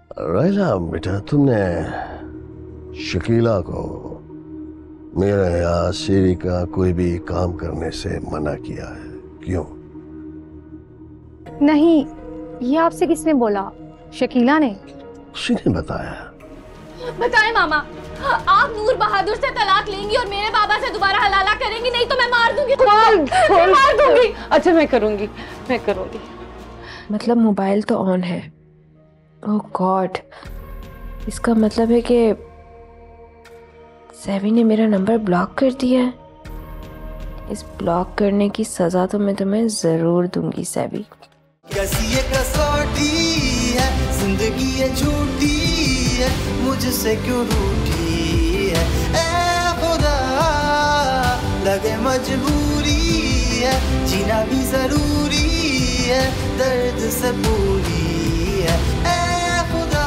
रायला बेटा, तुमने शकीला को मेरे यहाँ सीरी का कोई भी काम करने से मना किया है, क्यों? नहीं, ये आपसे किसने बोला? शकीला ने? उसी ने बताया। बताएं मामा, आप नूर बहादुर से तलाक लेंगी और मेरे बाबा से दोबारा हलाला करेंगी, नहीं तो मैं मार दूंगी। मैं मार दूंगी। अच्छा मैं करूंगी। मतलब मोबाइल तो ऑन है। ओह गॉड, इसका मतलब है कि सैवी ने मेरा नंबर ब्लॉक कर दिया है। इस ब्लॉक करने की सजा तो मैं तुम्हें जरूर दूंगी सैवी। कैसी ये कसौटी है, जिंदगी ये झूठी है, मुझसे क्यों रूठी है? ऐ खुदा, लगे मजबूरी है, जीना भी जरूरी है, दर्द से पूरी है। ऐ खुदा।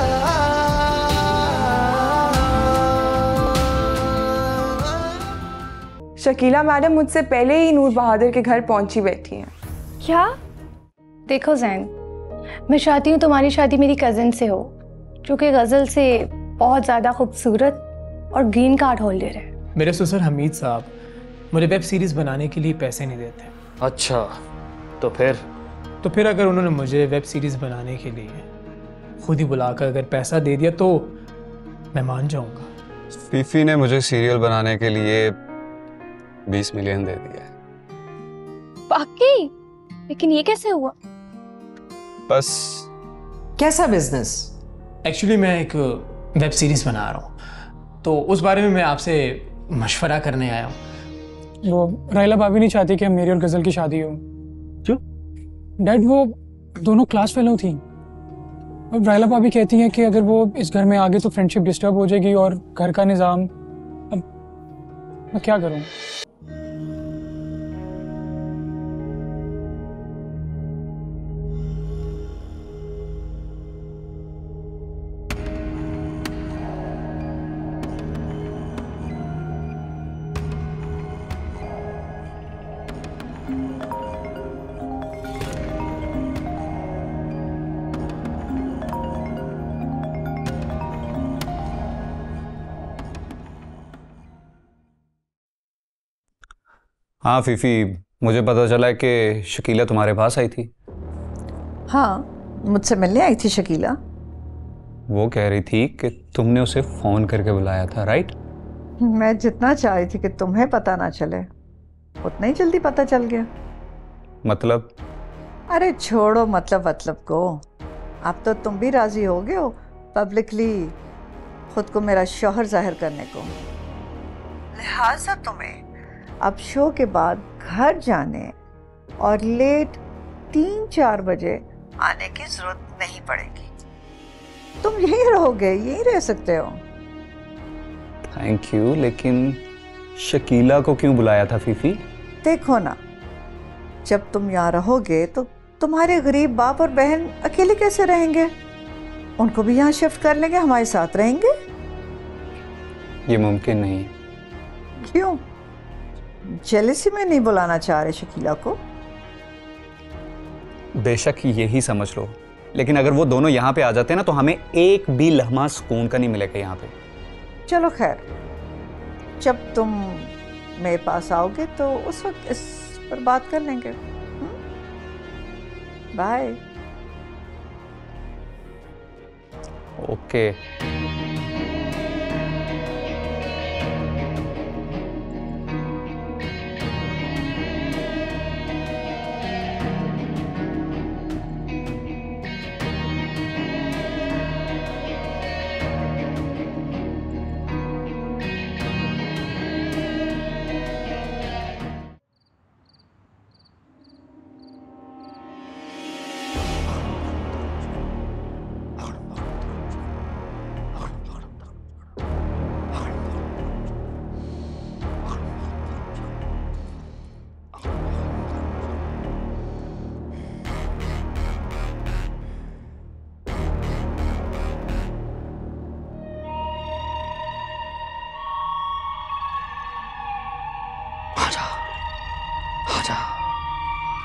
शकीला मैडम मुझसे पहले ही नूर बहादुर के घर पहुंची बैठी हैं। क्या? देखो जैन, मैं चाहती हूँ तुम्हारी शादी मेरी कजिन से हो, जो कि गजल से बहुत ज्यादा खूबसूरत और ग्रीन कार्ड होल्डर है। मेरे ससुर हमीद साहब मुझे वेब सीरीज बनाने के लिए पैसे नहीं देते। अच्छा, तो फिर अगर उन्होंने मुझे वेब सीरीज बनाने के लिए खुद ही बुलाकर अगर पैसा दे दिया तो मैं मान जाऊंगा। फीफी ने मुझे सीरियल बनाने के लिए 20 मिलियन दे दिया। बाकी लेकिन ये कैसे हुआ? बस। कैसा बिजनेस? एक्चुअली मैं एक वेब सीरीज बना रहा हूँ, तो उस बारे में मैं आपसे मशवरा करने आया हूँ। वो रायला भाभी नहीं चाहती कि मेरी और गजल की शादी हो। क्यों? डैड, वो दोनों क्लास फेलो थी। अब रायला भाभी कहती हैं कि अगर वो इस घर में आ गए तो फ्रेंडशिप डिस्टर्ब हो जाएगी और घर का निज़ाम। अब मैं क्या करूँ? हाँ फीफी, मुझे पता चला है कि शकीला तुम्हारे पास आई थी। हाँ, मुझसे मिलने आई थी शकीला। वो कह रही थी कि तुमने उसे फोन करके बुलाया था, राइट? मैं जितना चाह रही थी कि तुम्हें पता ना चले, उतना ही जल्दी पता चल गया। मतलब? अरे छोड़ो मतलब को। अब तो तुम भी राजी हो गए हो पब्लिकली खुद को मेरा शौहर जाहिर करने को। लिहाजा तुम्हें अब शो के बाद घर जाने और लेट 3-4 बजे आने की जरूरत नहीं पड़ेगी। तुम यहीं रहोगे, यहीं रह सकते हो। थैंक यू, लेकिन शकीला को क्यों बुलाया था फीफी? देखो ना, जब तुम यहाँ रहोगे तो तुम्हारे गरीब बाप और बहन अकेले कैसे रहेंगे? उनको भी यहाँ शिफ्ट कर लेंगे, हमारे साथ रहेंगे। ये मुमकिन नहीं। क्यों? जेलसी में नहीं बुलाना चाह रहे शकीला को? बेशक यही समझ लो, लेकिन अगर वो दोनों यहाँ पे आ जाते हैं ना तो हमें एक भी लम्हा सुकून का नहीं मिलेगा यहाँ पे। चलो खैर, जब तुम मेरे पास आओगे तो उस वक्त इस पर बात कर लेंगे। बाय। ओके।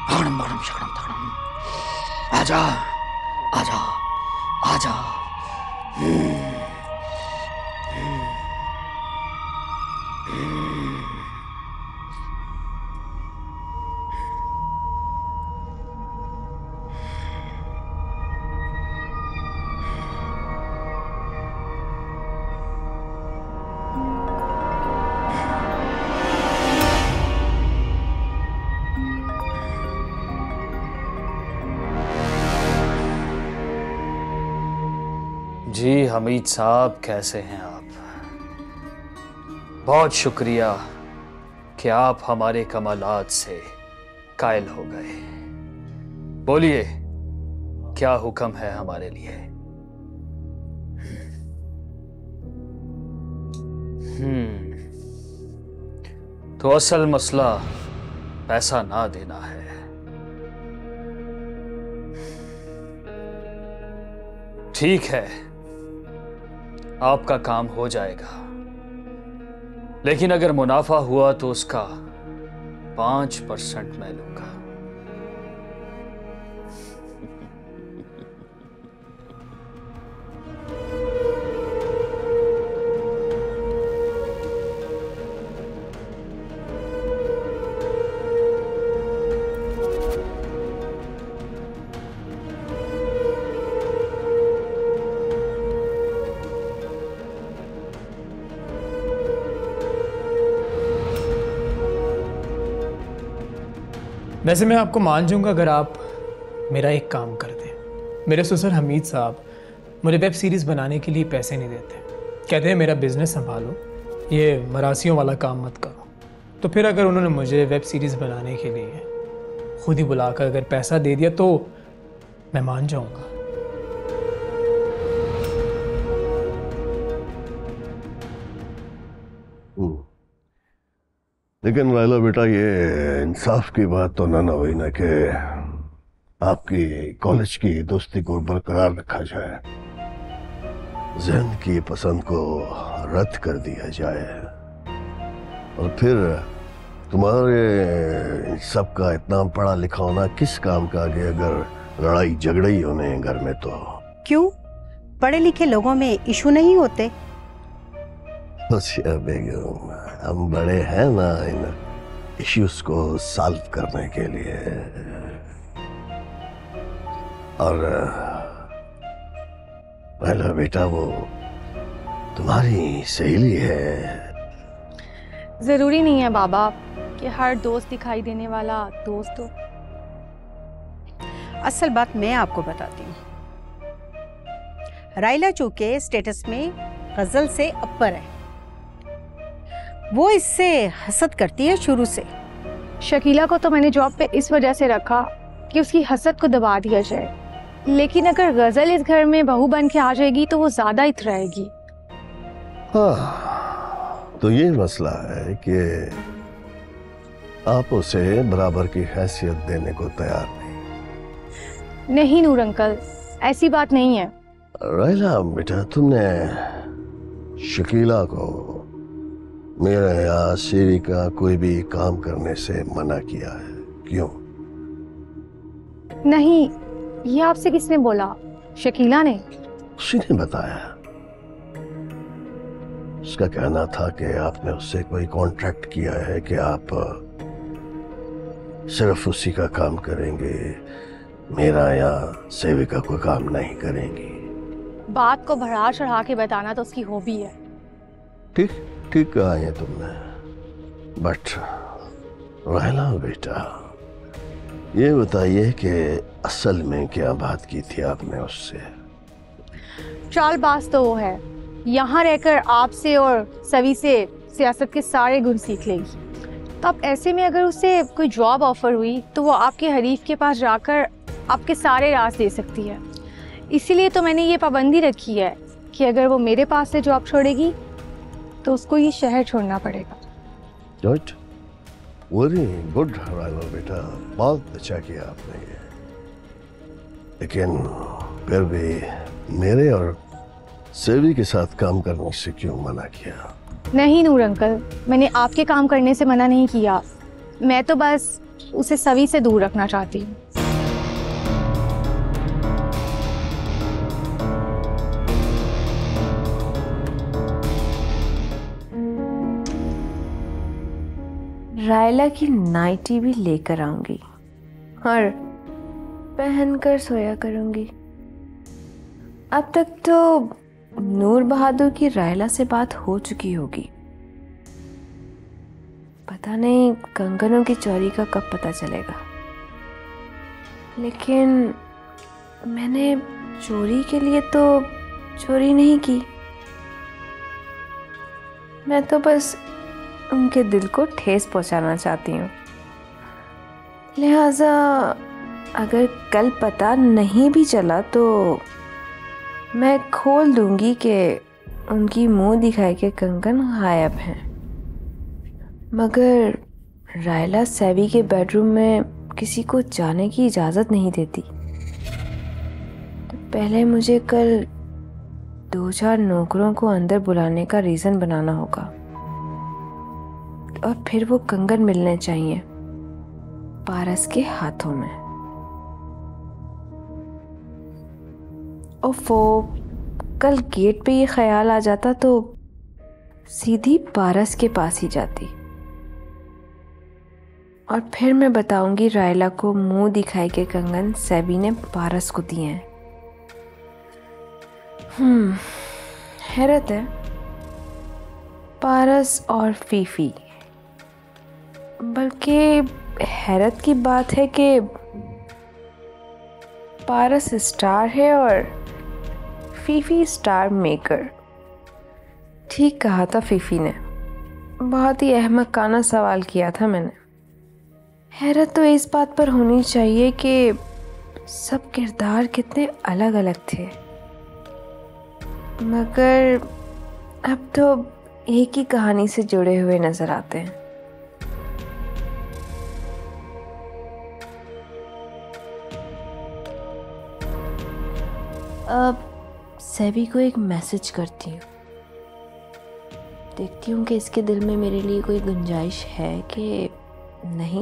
आजा आजा आजा जी हमीद साहब, कैसे हैं आप? बहुत शुक्रिया कि आप हमारे कमालात से कायल हो गए। बोलिए, क्या हुक्म है हमारे लिए? तो असल मसला पैसा ना देना है। ठीक है, आपका काम हो जाएगा, लेकिन अगर मुनाफा हुआ तो उसका 5% मैं लूंगा। वैसे मैं आपको मान जाऊंगा अगर आप मेरा एक काम कर दें। मेरे ससुर हमीद साहब मुझे वेब सीरीज़ बनाने के लिए पैसे नहीं देते, कहते हैं मेरा बिजनेस संभालो, ये मरासियों वाला काम मत करो। तो फिर अगर उन्होंने मुझे वेब सीरीज़ बनाने के लिए खुद ही बुलाकर अगर पैसा दे दिया तो मैं मान जाऊंगा। लेकिन रायला बेटा, ये इंसाफ की बात तो ना हुई ना कि आपकी कॉलेज की दोस्ती को बरकरार रखा जाए, जहन की पसंद को रद्द कर दिया जाए, और फिर तुम्हारे सबका इतना पढ़ा लिखा होना किस काम का आगे अगर लड़ाई झगड़े ही होने घर में तो? क्यों, पढ़े लिखे लोगों में इशू नहीं होते? बेगम, हम बड़े हैं ना इन इश्यूज को सॉल्व करने के लिए। और पहला बेटा वो तुम्हारी सहेली है। जरूरी नहीं है बाबा कि हर दोस्त दिखाई देने वाला दोस्त हो। असल बात मैं आपको बताती हूँ, रायला चूंकि स्टेटस में गजल से अपर है, वो इससे हसद करती है शुरू से। शकीला को तो मैंने जॉब पे इस वजह से रखा कि उसकी हसद को दबा दिया जाए, लेकिन अगर गजल इस घर में बहू बन के आ जाएगी तो वो ज्यादा इतराएगी। हाँ, तो ये मसला है कि आप उसे बराबर की हैसियत देने को तैयार नहीं नूर अंकल, ऐसी बात नहीं है। रायला बेटा, तुमने शकीला को मेरे या सीरी का कोई भी काम करने से मना किया है, क्यों? नहीं, ये आपसे किसने बोला? शकीला ने? उसी ने बताया। उसका कहना था कि आपने उससे कोई कॉन्ट्रैक्ट किया है कि आप सिर्फ उसी का काम करेंगे, मेरा या सेविका को काम नहीं करेंगी। बात को बढ़ा चढ़ा के बताना तो उसकी हॉबी है। ठीक कहा है तुमने, बट रायला बेटा, ये बताइए कि असल में क्या बात की थी आपने उससे? चालबाज तो वो है, यहाँ रहकर आपसे और सभी से सियासत के सारे गुण सीख लेगी। तो अब ऐसे में अगर उसे कोई जॉब ऑफर हुई तो वो आपके हरीफ के पास जाकर आपके सारे राज दे सकती है। इसीलिए तो मैंने ये पाबंदी रखी है कि अगर वो मेरे पास से जॉब छोड़ेगी तो उसको ये शहर छोड़ना पड़ेगा। गुड, वेरी गुड रायला बेटा, बहुत अच्छा किया आपने ये। लेकिन फिर भी मेरे और सेवी के साथ काम करने से क्यों मना किया? नहीं नूर अंकल, मैंने आपके काम करने से मना नहीं किया, मैं तो बस उसे सभी से दूर रखना चाहती हूँ। रायला की नाइटी भी लेकर आऊंगी और पहनकर सोया करूंगी। अब तक तो नूर बहादुर की रायला से बात हो चुकी होगी। पता नहीं कंगनों की चोरी का कब पता चलेगा। लेकिन मैंने चोरी के लिए तो चोरी नहीं की। मैं तो बस उनके दिल को ठेस पहुंचाना चाहती हूँ। लिहाजा अगर कल पता नहीं भी चला तो मैं खोल दूंगी कि उनकी मुंह दिखाई के कंगन गायब हैं। मगर रायला सैवी के बेडरूम में किसी को जाने की इजाज़त नहीं देती। तो पहले मुझे कल 2-4 नौकरों को अंदर बुलाने का रीज़न बनाना होगा और फिर वो कंगन मिलने चाहिए पारस के हाथों में। ओफो, कल गेट पे ये ख्याल आ जाता तो सीधी पारस के पास ही जाती और फिर मैं बताऊंगी रायला को मुंह दिखाई के कंगन सैबी ने पारस को दिए हैं। हैरत है, पारस और फीफी। बल्कि हैरत की बात है कि पारस स्टार है और फीफी स्टार मेकर। ठीक कहा था फीफी ने, बहुत ही अहमकाना सवाल किया था मैंने। हैरत तो इस बात पर होनी चाहिए कि सब किरदार कितने अलग अलग थे, मगर अब तो एक ही कहानी से जुड़े हुए नजर आते हैं। अब सैवी को एक मैसेज करती हूँ, देखती हूँ कि इसके दिल में मेरे लिए कोई गुंजाइश है कि नहीं।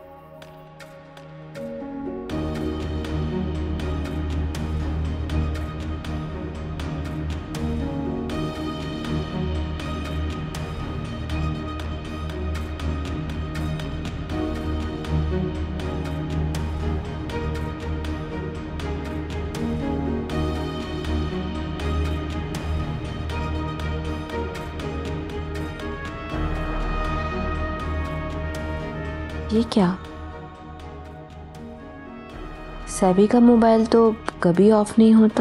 ये क्या? सैवी का मोबाइल तो कभी ऑफ नहीं होता,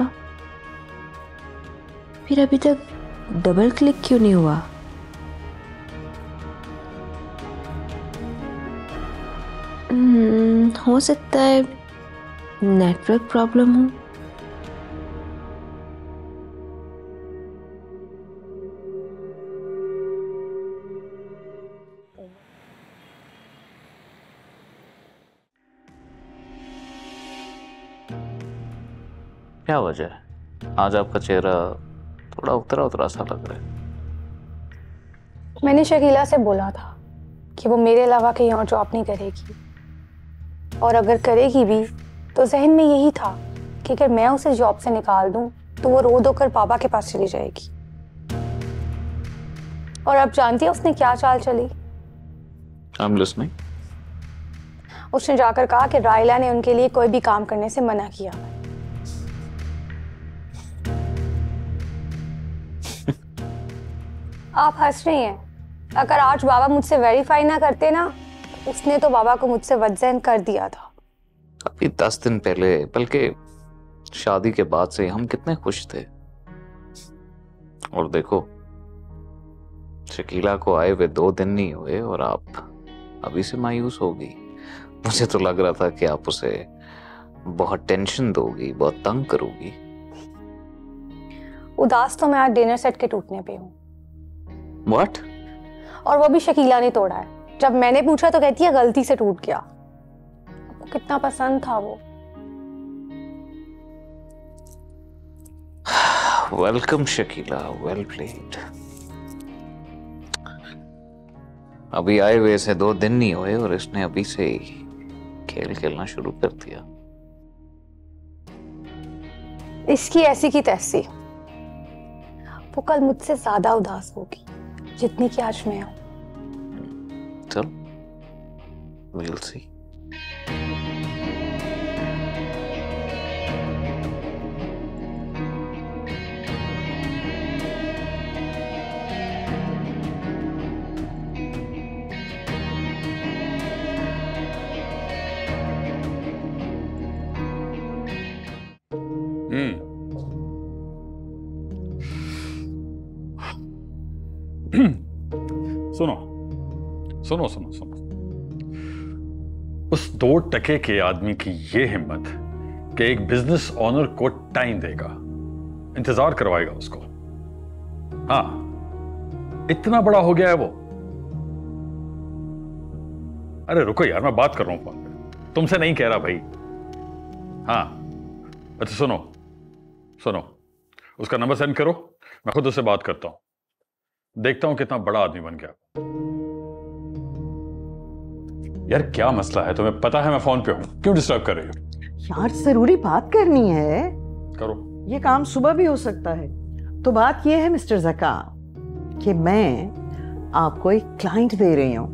फिर अभी तक डबल क्लिक क्यों नहीं हुआ? हो सकता है नेटवर्क प्रॉब्लम हो। क्या वजह है? आज आपका चेहरा थोड़ा उतरा उतरा सा लग रहा है। मैंने शकीला से बोला था कि वो मेरे अलावा कहीं और जॉब नहीं करेगी, और अगर करेगी भी तो जहन में यही था कि अगर मैं उसे जॉब से निकाल दूं तो वो रो धोकर पापा के पास चली जाएगी। और अब जानती है उसने क्या चाल चली? I'm listening. उसने जाकर कहा कि रायला ने उनके लिए कोई भी काम करने से मना किया। आप हंस रही हैं। अगर आज बाबा मुझसे वेरीफाई ना करते ना, उसने तो बाबा को मुझसे वजन कर दिया था। अभी 10 दिन पहले, बल्कि शादी के बाद से हम कितने खुश थे, और देखो शकीला को आए हुए 2 दिन नहीं हुए और आप अभी से मायूस हो गई। मुझे तो लग रहा था कि आप उसे बहुत टेंशन दोगी, बहुत तंग करोगी। उदास तो मैं आज डिनर सेट के टूटने पे हूँ। What? और वो भी शकीला ने तोड़ा है। जब मैंने पूछा तो कहती है गलती से टूट गया। आपको कितना पसंद था वो। Welcome Shakeela, well played. अभी आए हुए से 2 दिन नहीं हुए और इसने अभी से ही खेल खेलना शुरू कर दिया। इसकी ऐसी की तैसी। वो कल मुझसे ज्यादा उदास होगी जितनी कि आज मैं हूं। चल We'll see. सुनो सुनो सुनो, उस 2 टके के आदमी की ये हिम्मत कि एक बिजनेस ओनर को टाइम देगा, इंतजार करवाएगा उसको। हाँ, इतना बड़ा हो गया है वो। अरे रुको यार, मैं बात कर रहा हूं फोन पे, तुमसे नहीं कह रहा भाई। हाँ अच्छा सुनो सुनो, उसका नंबर सेंड करो, मैं खुद उससे बात करता हूं, देखता हूं कितना बड़ा आदमी बन गया। यार क्या मसला है, तुम्हें पता है मैं फोन पे हूं, क्यों डिस्टर्ब कर रही हो? यार जरूरी बात करनी है। करो। ये काम सुबह भी हो सकता है। तो बात ये है मिस्टर ज़का कि मैं आपको एक क्लाइंट दे रही हूं।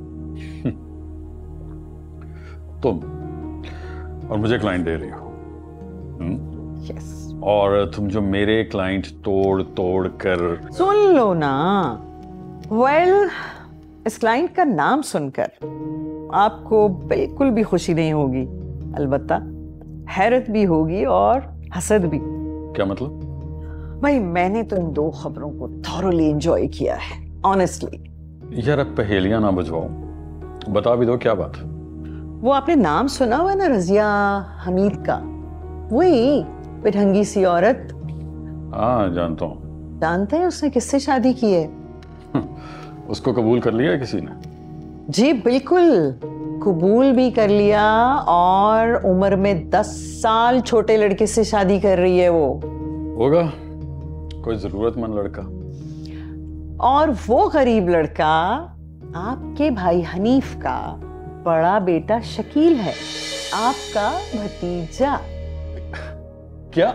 तुम और मुझे क्लाइंट दे रही हो? यस। और तुम जो मेरे क्लाइंट तोड़ तोड़ कर। सुन लो ना। वेल, इस क्लाइंट का नाम सुनकर आपको बिल्कुल भी खुशी नहीं होगी, अलबत्ता हैरत भी होगी और हसद भी। क्या मतलब? भाई मैंने तो इन 2 खबरों को थॉरली एंजॉय किया है, ऑनेस्टली। यार अब पहेलियां ना बुझवाओ, बता भी दो क्या बात। वो आपने नाम सुना हुआ ना, रजिया हमीद का, वही पिठंगी सी औरत। हाँ जानता हूँ। जानते हैं उसने किससे शादी की है? उसको कबूल कर लिया किसी ने? जी बिल्कुल, कबूल भी कर लिया, और उम्र में 10 साल छोटे लड़के से शादी कर रही है वो। होगा कोई जरूरतमंद लड़का। और वो गरीब लड़का आपके भाई हनीफ का बड़ा बेटा शकील है, आपका भतीजा। क्या?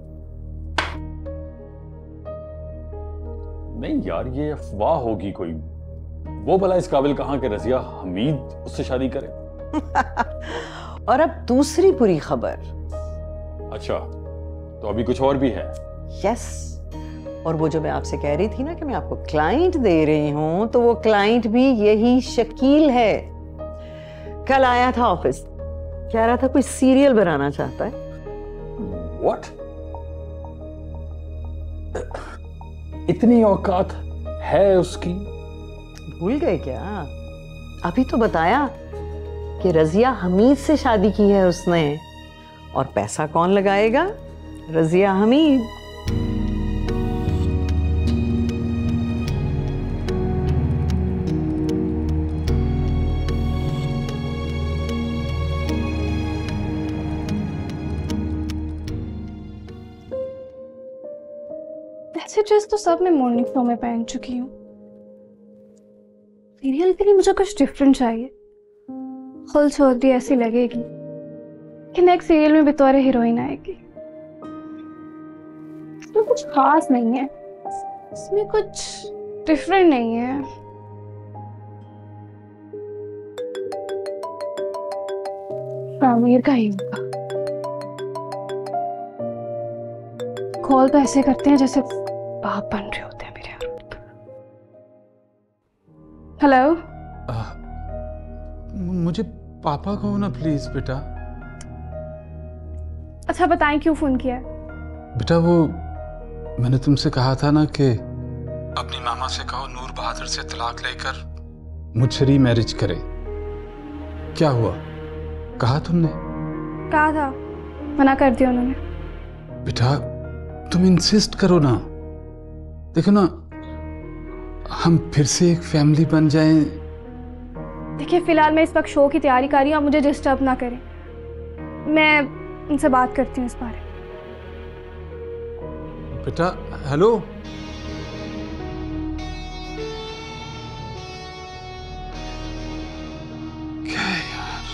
नहीं यार, ये अफवाह होगी कोई। वो भला इस काबिल कहां के रजिया हमीद उससे शादी करे। और अब दूसरी बुरी खबर। अच्छा, तो अभी कुछ और भी है? यस। और वो जो मैं आपसे कह रही थी ना कि मैं आपको क्लाइंट दे रही हूं, तो वो क्लाइंट भी यही शकील है। कल आया था ऑफिस, कह रहा था कोई सीरियल बनाना चाहता है। What? इतनी औकात है उसकी? भूल गए क्या? अभी तो बताया कि रजिया हमीद से शादी की है उसने, और पैसा कौन लगाएगा? रजिया हमीद। ऐसे ड्रेस तो सब मैं मॉर्निंग शो में पहन चुकी हूँ। सीरियल के लिए मुझे कुछ डिफरेंट चाहिए। खुल चौधरी ऐसी लगेगी कि नेक्स्ट सीरियल में बतौर हीरोइन आएगी। इसमें कुछ खास नहीं है, इसमें कुछ डिफरेंट नहीं है। आमिर का ही होगा। कॉल तो ऐसे करते हैं जैसे बाप बन रहे होते हैं मेरे। हेलो। मुझे पापा कहो ना प्लीज बेटा। अच्छा बताएं क्यों फोन किया? बेटा वो मैंने तुमसे कहा था ना कि अपनी मामा से कहो नूर बहादुर से तलाक लेकर मुझसे रीमैरिज करे। क्या हुआ, कहा तुमने? कहा था, मना कर दिया उन्होंने। बेटा तुम इंसिस्ट करो ना, देखो ना हम फिर से एक फैमिली बन जाएं। देखिए फिलहाल मैं इस वक्त शो की तैयारी कर रही हूँ, आप मुझे डिस्टर्ब ना करें। मैं उनसे बात करती हूँ इस बारे में। बेटा हेलो। क्या यार,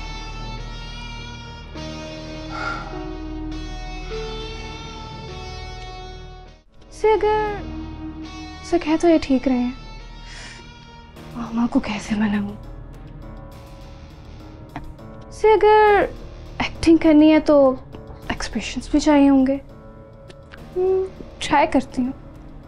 से अगर से कहे तो ये ठीक रहे हैं, मामा को कैसे मनाऊं? वैसे अगर एक्टिंग करनी है तो एक्सप्रेशंस भी चाहिए होंगे। ट्राई करती हूँ।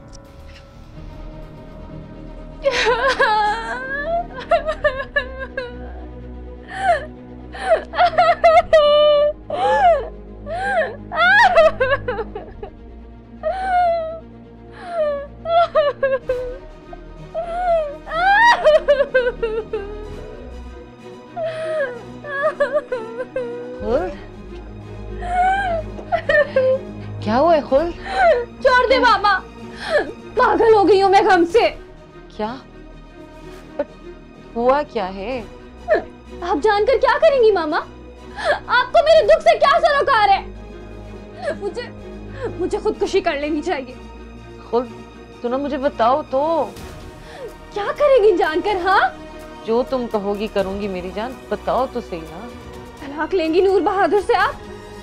क्या हुआ है खुल? छोड़ दे मामा, पागल हो गई हूँ मैं गम से। क्या? हुआ क्या है? आप जानकर क्या करेंगी मामा? आपको मेरे दुख से क्या सरोकार है? मुझे खुदकुशी कर लेनी चाहिए। खुद तू ना मुझे बताओ तो। क्या करेगी जानकर? हाँ, जो तुम कहोगी करूंगी मेरी जान, बताओ तो सही ना। तलाक लेंगी नूर बहादुर से आप?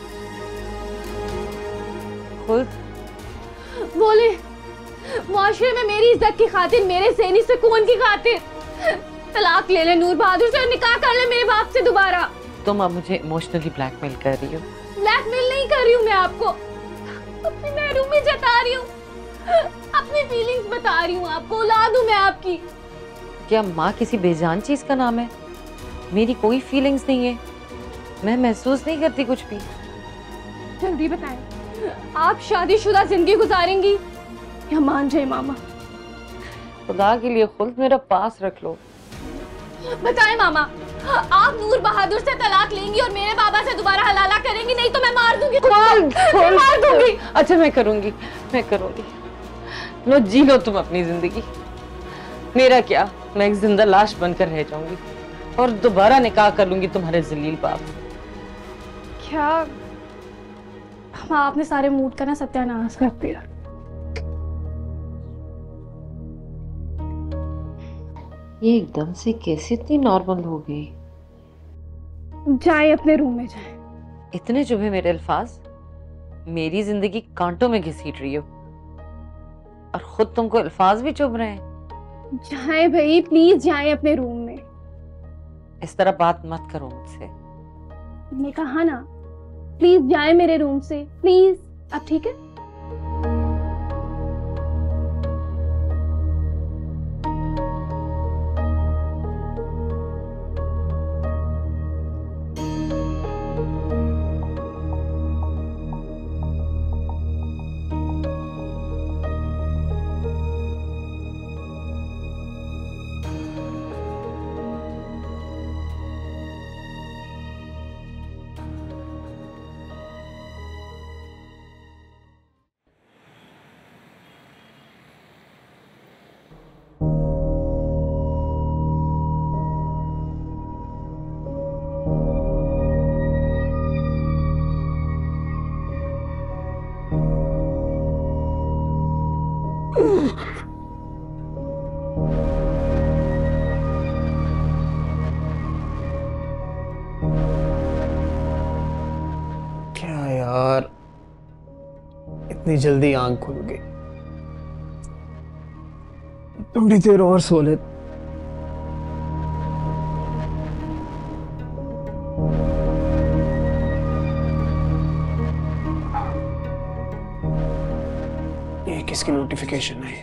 खुद बोले, मुआशरे में मेरी इज्जत की खातिर, मेरे सेनी सुकून की खातिर तलाक ले ले नूर बहादुर से और निकाह कर ले मेरे बाप से दोबारा। तुम अब मुझे इमोशनली ब्लैकमेल कर रही हो। ब्लैकमेल नहीं कर रही हूँ मैं आपको, अपनी महरूमी जता रही हूँ, अपनी फीलिंग्स बता रही हूँ आपको। औलाद हूँ मैं आपकी। क्या माँ किसी बेजान चीज का नाम है? मेरी कोई फीलिंग्स नहीं है, मैं महसूस नहीं करती कुछ भी। जल्दी बताएं, आप शादीशुदा जिंदगी गुजारेंगी या मान जाए मामा? खुदा के लिए खुद मेरा पास रख लो। बताएं मामा, आप नूर बहादुर से तलाक लेंगी और मेरे बाबा से दोबारा हलाला करेंगी? नहीं तो मैं मार दूंगी। मैं मार दूंगी। अच्छा मैं करूंगी। लो जी लो तुम अपनी जिंदगी। मेरा क्या, मैं एक जिंदा लाश बनकर रह जाऊंगी और दोबारा निकाह कर लूंगी तुम्हारे जलील बाप। क्या आपने सारे मूड का ना सत्यानाश कर दिया। ये एकदम से कैसे इतनी नॉर्मल हो गई? जाए अपने रूम में जाए। इतने चुभे मेरे अल्फाज? मेरी जिंदगी कांटों में घसीट रही हो और खुद तुमको अल्फाज भी चुभ रहे हैं। जाए भाई, प्लीज जाए अपने रूम में। इस तरह बात मत करो मुझसे। मैंने कहा ना, प्लीज जाए मेरे रूम से, प्लीज। अब ठीक है? क्या यार, इतनी जल्दी आंख खुल गई। थोड़ी देर और सो ले। ये किसकी नोटिफिकेशन है?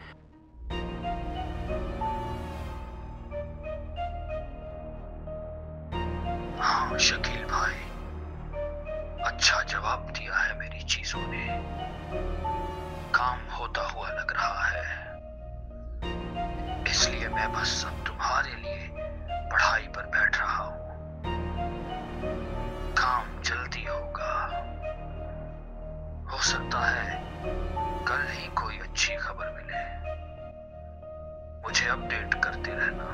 हाँ शकील भाई, अच्छा जवाब दिया है मेरी चीजों ने। काम होता हुआ लग रहा है, इसलिए मैं बस अब तुम्हारे लिए पढ़ाई पर बैठ रहा हूँ। काम जल्दी होगा, हो सकता है कल ही कोई अच्छी खबर मिले। मुझे अपडेट करते रहना।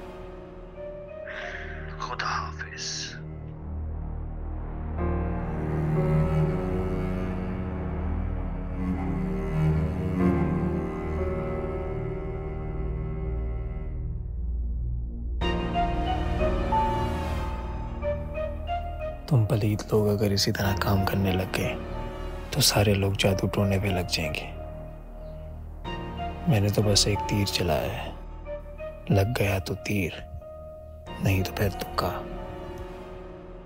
खुदा हाफिज। तुम पलीत लोग अगर इसी तरह काम करने लग गए तो सारे लोग जादू टोने पे लग जाएंगे। मैंने तो बस एक तीर चलाया है, लग गया तो तीर, नहीं तो फिर तुक्का।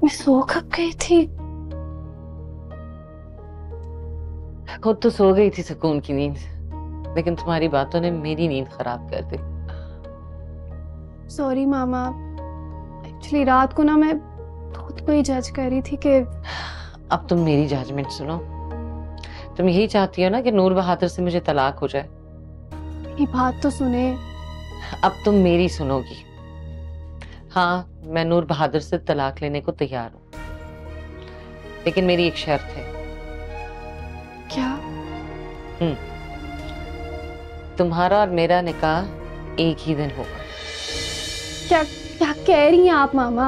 मैं सो कब गई थी? खुद तो सो गई थी सुकून की नींद, लेकिन तुम्हारी बातों ने मेरी नींद खराब कर दी। सॉरी मामा, एक्चुअली रात को ना मैं खुद को ही जज कर रही थी कि अब तुम मेरी जजमेंट सुनो। तुम यही चाहती हो ना कि नूर बहादुर से मुझे तलाक हो जाए? ये बात तो सुने। अब तुम मेरी सुनोगी। हाँ, मैं नूर बहादुर से तलाक लेने को तैयार हूँ, लेकिन मेरी एक शर्त है। क्या? तुम्हारा और मेरा निकाह एक ही दिन होगा। क्या क्या कह रही हैं आप मामा?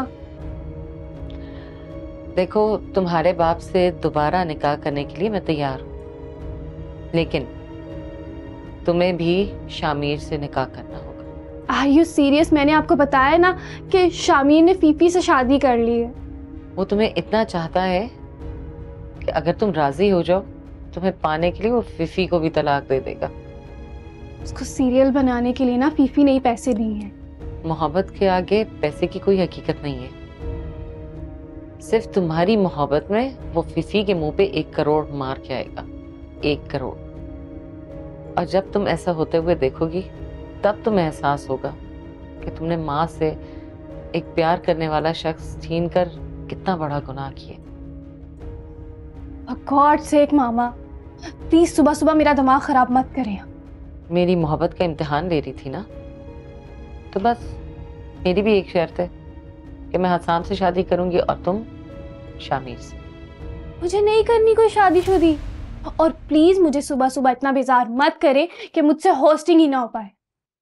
देखो, तुम्हारे बाप से दोबारा निकाह करने के लिए मैं तैयार हूँ, लेकिन तुम्हें भी शामिर से निकाह करना होगा। Are you serious? मैंने आपको बताया ना कि शामिर ने फीफी से शादी कर ली है। वो तुम्हें इतना चाहता है कि अगर तुम राजी हो जाओ, तुम्हें पाने के लिए वो फीफी को भी तलाक दे देगा। उसको सीरियल बनाने के लिए ना फीफी ने ही पैसे दिए हैं। मोहब्बत के आगे पैसे की कोई हकीकत नहीं है। सिर्फ तुम्हारी मोहब्बत में वो फीफी के मुंह पे 1 करोड़ मार के आएगा। 1 करोड़। और जब तुम ऐसा होते हुए देखोगी, तब तुम्हें एहसास होगा कि तुमने माँ से एक प्यार करने वाला शख्स छीनकर कितना बड़ा गुनाह किया। For God's sake mama, please सुबह सुबह मेरा दिमाग खराब मत करें। मेरी मोहब्बत का इम्तिहान ले रही थी ना, तो बस मेरी भी एक शर्त है कि मैं हसान से शादी करूंगी और तुम शामिर से। मुझे नहीं करनी कोई शादीशुदी, और प्लीज मुझे सुबह सुबह इतना बेजार मत करें कि मुझसे होस्टिंग ही ना हो पाए।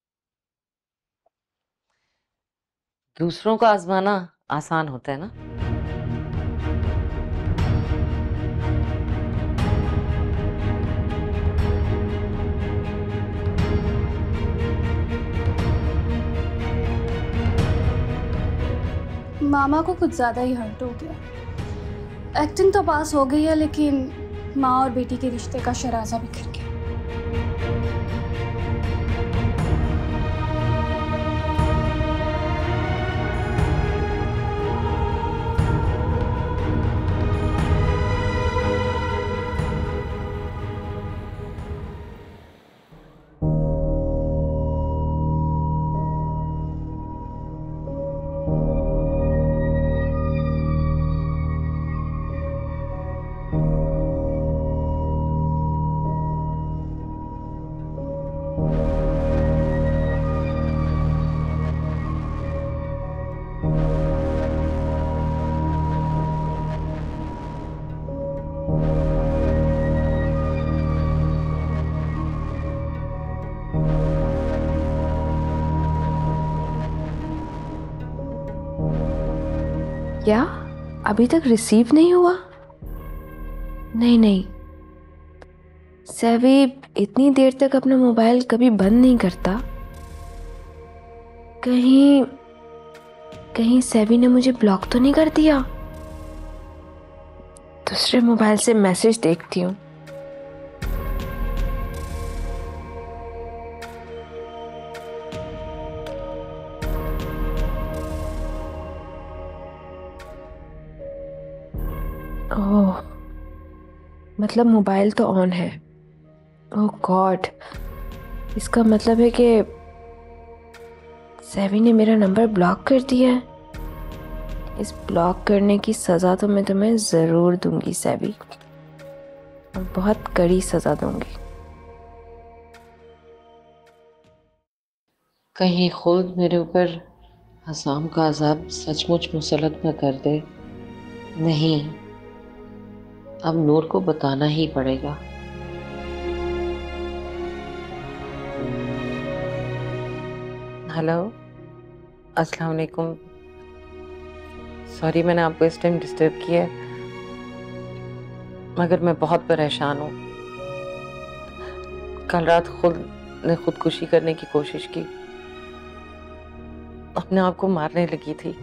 दूसरों को आजमाना आसान होता है ना। मामा को कुछ ज्यादा ही हर्ट हो गया। एक्टिंग तो पास हो गई है, लेकिन माँ और बेटी के रिश्ते का शराजा बिखर गया। क्या अभी तक रिसीव नहीं हुआ? नहीं, सैवी इतनी देर तक अपना मोबाइल कभी बंद नहीं करता। कहीं सैवी ने मुझे ब्लॉक तो नहीं कर दिया? दूसरे मोबाइल से मैसेज देखती हूँ। ओह, मतलब मोबाइल तो ऑन है। ओह गॉड, इसका मतलब है कि सैवी ने मेरा नंबर ब्लॉक कर दिया है। इस ब्लॉक करने की सज़ा तो मैं तुम्हें ज़रूर दूंगी सैवी, और बहुत कड़ी सज़ा दूंगी। कहीं खुद मेरे ऊपर हसाम का अजाब सचमुच मुसलत न कर दे। नहीं, अब नूर को बताना ही पड़ेगा। हेलो, अस्सलाम वालेकुम। सॉरी मैंने आपको इस टाइम डिस्टर्ब किया, मगर मैं बहुत परेशान हूँ। कल रात खुदकुशी करने की कोशिश की, अपने आप को मारने लगी थी।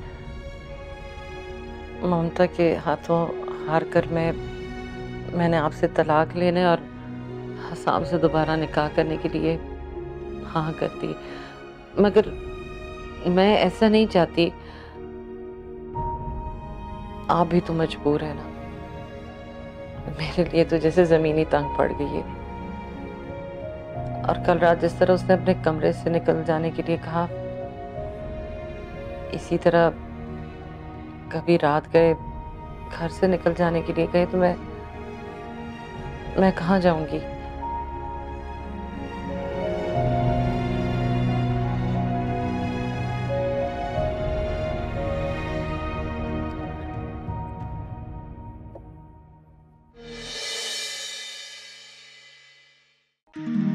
ममता के हाथों हार कर मैंने आपसे तलाक लेने और हसाम से दोबारा निकाह करने के लिए हाँ कर दी, मगर मैं ऐसा नहीं चाहती। आप भी तो मजबूर है ना। मेरे लिए तो जैसे जमीन ही तंग पड़ गई है। और कल रात जिस तरह उसने अपने कमरे से निकल जाने के लिए कहा, इसी तरह कभी रात गए घर से निकल जाने के लिए कहे तो मैं कहाँ जाऊंगी? Mm-hmm.